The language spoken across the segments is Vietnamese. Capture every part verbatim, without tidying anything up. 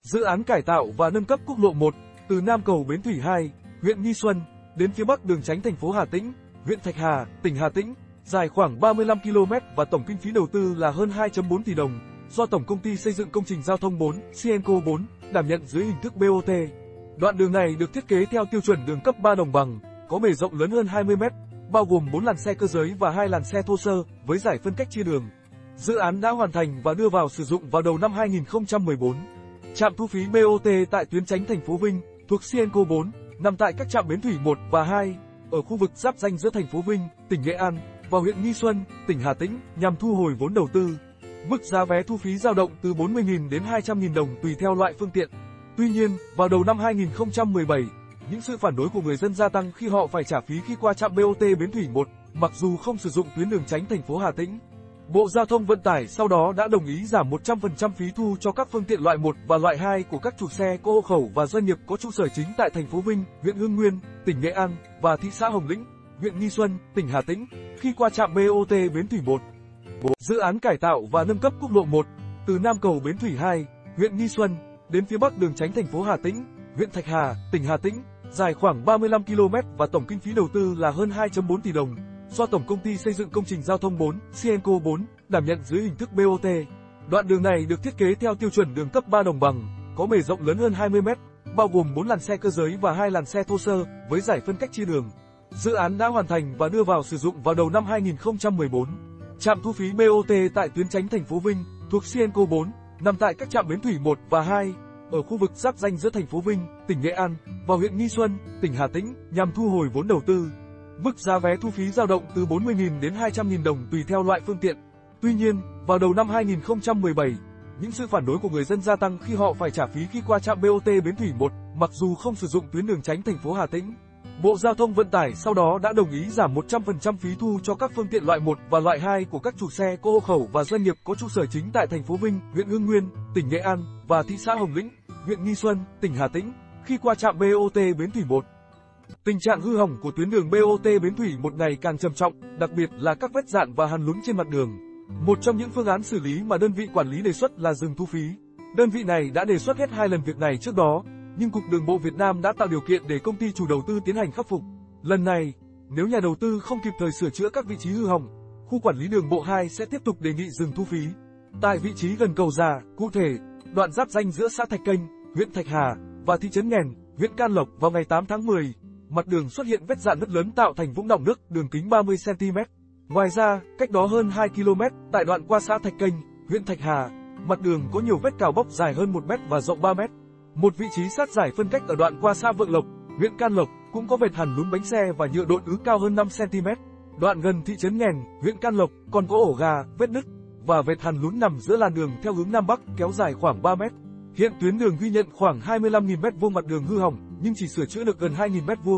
Dự án cải tạo và nâng cấp quốc lộ một từ Nam Cầu Bến Thủy hai, huyện Nghi Xuân đến phía bắc đường Chánh thành phố Hà Tĩnh, huyện Thạch Hà, tỉnh Hà Tĩnh, dài khoảng ba mươi lăm ki lô mét và tổng kinh phí đầu tư là hơn hai phẩy bốn tỷ đồng, do Tổng công ty xây dựng công trình giao thông bốn, Sienco bốn, đảm nhận dưới hình thức bê o tê. Đoạn đường này được thiết kế theo tiêu chuẩn đường cấp ba đồng bằng, có bề rộng lớn hơn hai mươi mét, bao gồm bốn làn xe cơ giới và hai làn xe thô sơ với giải phân cách chia đường. Dự án đã hoàn thành và đưa vào sử dụng vào đầu năm hai nghìn không trăm mười bốn. Trạm thu phí bê o tê tại tuyến Chánh thành phố Vinh thuộc Sienco bốn nằm tại các trạm Bến Thủy một và hai ở khu vực giáp ranh giữa thành phố Vinh, tỉnh Nghệ An và huyện Nghi Xuân, tỉnh Hà Tĩnh nhằm thu hồi vốn đầu tư. Mức giá vé thu phí dao động từ bốn mươi nghìn đến hai trăm nghìn đồng tùy theo loại phương tiện. Tuy nhiên, vào đầu năm hai nghìn không trăm mười bảy, những sự phản đối của người dân gia tăng khi họ phải trả phí khi qua trạm bê o tê Bến Thủy một, mặc dù không sử dụng tuyến đường Chánh thành phố Hà Tĩnh. Bộ Giao thông Vận tải sau đó đã đồng ý giảm một trăm phần trăm phí thu cho các phương tiện loại một và loại hai của các chủ xe có hộ khẩu và doanh nghiệp có trụ sở chính tại thành phố Vinh, huyện Hưng Nguyên, tỉnh Nghệ An và thị xã Hồng Lĩnh, huyện Nghi Xuân, tỉnh Hà Tĩnh khi qua trạm bê o tê Bến Thủy một. Dự án cải tạo và nâng cấp quốc lộ một từ Nam Cầu Bến Thủy hai, huyện Nghi Xuân đến phía bắc đường Chánh thành phố Hà Tĩnh, huyện Thạch Hà, tỉnh Hà Tĩnh, dài khoảng ba mươi lăm ki lô mét và tổng kinh phí đầu tư là hơn hai phẩy bốn tỷ đồng, do Tổng công ty xây dựng công trình giao thông bốn, Sienco bốn, đảm nhận dưới hình thức bê o tê. Đoạn đường này được thiết kế theo tiêu chuẩn đường cấp ba đồng bằng, có bề rộng lớn hơn hai mươi mét, bao gồm bốn làn xe cơ giới và hai làn xe thô sơ với giải phân cách chia đường. Dự án đã hoàn thành và đưa vào sử dụng vào đầu năm hai nghìn không trăm mười bốn. Trạm thu phí bê o tê tại tuyến Chánh thành phố Vinh thuộc Sienco bốn nằm tại các trạm Bến Thủy một và hai ở khu vực giáp ranh giữa thành phố Vinh, tỉnh Nghệ An và huyện Nghi Xuân, tỉnh Hà Tĩnh nhằm thu hồi vốn đầu tư. Mức giá vé thu phí dao động từ bốn mươi nghìn đến hai trăm nghìn đồng tùy theo loại phương tiện. Tuy nhiên, vào đầu năm hai nghìn không trăm mười bảy, những sự phản đối của người dân gia tăng khi họ phải trả phí khi qua trạm bê o tê Bến Thủy một, mặc dù không sử dụng tuyến đường Chánh thành phố Hà Tĩnh. Bộ Giao thông Vận tải sau đó đã đồng ý giảm một trăm phần trăm phí thu cho các phương tiện loại một và loại hai của các chủ xe có hộ khẩu và doanh nghiệp có trụ sở chính tại thành phố Vinh, huyện Hưng Nguyên, tỉnh Nghệ An và thị xã Hồng Lĩnh, huyện Nghi Xuân, tỉnh Hà Tĩnh khi qua trạm bê o tê Bến Thủy một. Tình trạng hư hỏng của tuyến đường bê o tê Bến Thủy một ngày càng trầm trọng, đặc biệt là các vết dạn và hằn lún trên mặt đường. Một trong những phương án xử lý mà đơn vị quản lý đề xuất là dừng thu phí. Đơn vị này đã đề xuất hết hai lần việc này trước đó, nhưng Cục Đường bộ Việt Nam đã tạo điều kiện để công ty chủ đầu tư tiến hành khắc phục. Lần này, nếu nhà đầu tư không kịp thời sửa chữa các vị trí hư hỏng, khu quản lý đường bộ hai sẽ tiếp tục đề nghị dừng thu phí. Tại vị trí gần cầu Già, cụ thể, đoạn giáp ranh giữa xã Thạch Kênh, huyện Thạch Hà và thị trấn Nghèn, huyện Can Lộc vào ngày tám tháng mười, mặt đường xuất hiện vết dạn nứt lớn tạo thành vũng đọng nước, đường kính ba mươi xăng ti mét. Ngoài ra, cách đó hơn hai ki lô mét, tại đoạn qua xã Thạch Kênh, huyện Thạch Hà, mặt đường có nhiều vết cào bóc dài hơn một mét và rộng ba mét. Một vị trí sát giải phân cách ở đoạn qua xã Vượng Lộc, huyện Can Lộc cũng có vệt hằn lún bánh xe và nhựa độn ứ cao hơn năm xăng ti mét. Đoạn gần thị trấn Nghèn, huyện Can Lộc còn có ổ gà, vết nứt và vệt hằn lún nằm giữa làn đường theo hướng Nam Bắc kéo dài khoảng ba mét. Hiện tuyến đường ghi nhận khoảng hai mươi lăm nghìn mét vuông mặt đường hư hỏng, nhưng chỉ sửa chữa được gần hai nghìn mét vuông.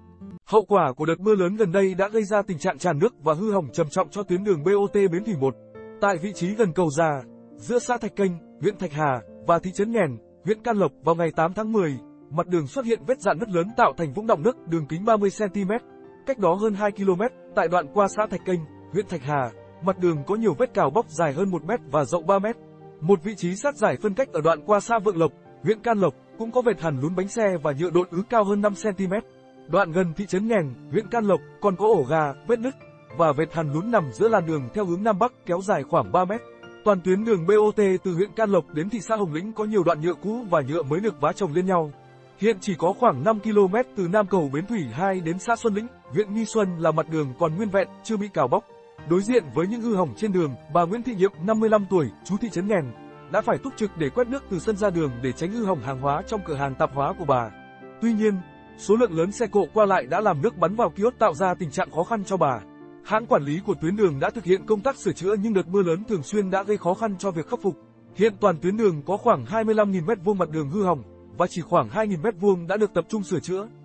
Hậu quả của đợt mưa lớn gần đây đã gây ra tình trạng tràn nước và hư hỏng trầm trọng cho tuyến đường bê o tê Bến Thủy một. Tại vị trí gần cầu Già, giữa xã Thạch Kênh, huyện Thạch Hà và thị trấn Nghèn, huyện Can Lộc vào ngày tám tháng mười, mặt đường xuất hiện vết dạn nứt lớn tạo thành vũng đọng nước, đường kính ba mươi xăng ti mét. Cách đó hơn hai ki lô mét, tại đoạn qua xã Thạch Kênh, huyện Thạch Hà, mặt đường có nhiều vết cào bóc dài hơn một mét và rộng ba mét. Một vị trí sát giải phân cách ở đoạn qua xã Vượng Lộc, huyện Can Lộc cũng có vệt hằn lún bánh xe và nhựa độn ứ cao hơn năm xăng ti mét. Đoạn gần thị trấn Nghèn, huyện Can Lộc còn có ổ gà, vết nứt và vệt hằn lún nằm giữa làn đường theo hướng Nam Bắc kéo dài khoảng ba mét. Toàn tuyến đường bê o tê từ huyện Can Lộc đến thị xã Hồng Lĩnh có nhiều đoạn nhựa cũ và nhựa mới được vá chồng lên nhau. Hiện chỉ có khoảng năm ki lô mét từ Nam Cầu Bến Thủy hai đến xã Xuân Lĩnh, huyện Nghi Xuân là mặt đường còn nguyên vẹn, chưa bị cào bóc. Đối diện với những hư hỏng trên đường, bà Nguyễn Thị Nhiệm, năm mươi lăm tuổi, trú thị trấn Nghèn, đã phải túc trực để quét nước từ sân ra đường để tránh hư hỏng hàng hóa trong cửa hàng tạp hóa của bà. Tuy nhiên, số lượng lớn xe cộ qua lại đã làm nước bắn vào kiosk tạo ra tình trạng khó khăn cho bà. Hãng quản lý của tuyến đường đã thực hiện công tác sửa chữa nhưng đợt mưa lớn thường xuyên đã gây khó khăn cho việc khắc phục. Hiện toàn tuyến đường có khoảng hai mươi lăm nghìn mét vuông mặt đường hư hỏng và chỉ khoảng hai nghìn mét vuông đã được tập trung sửa chữa.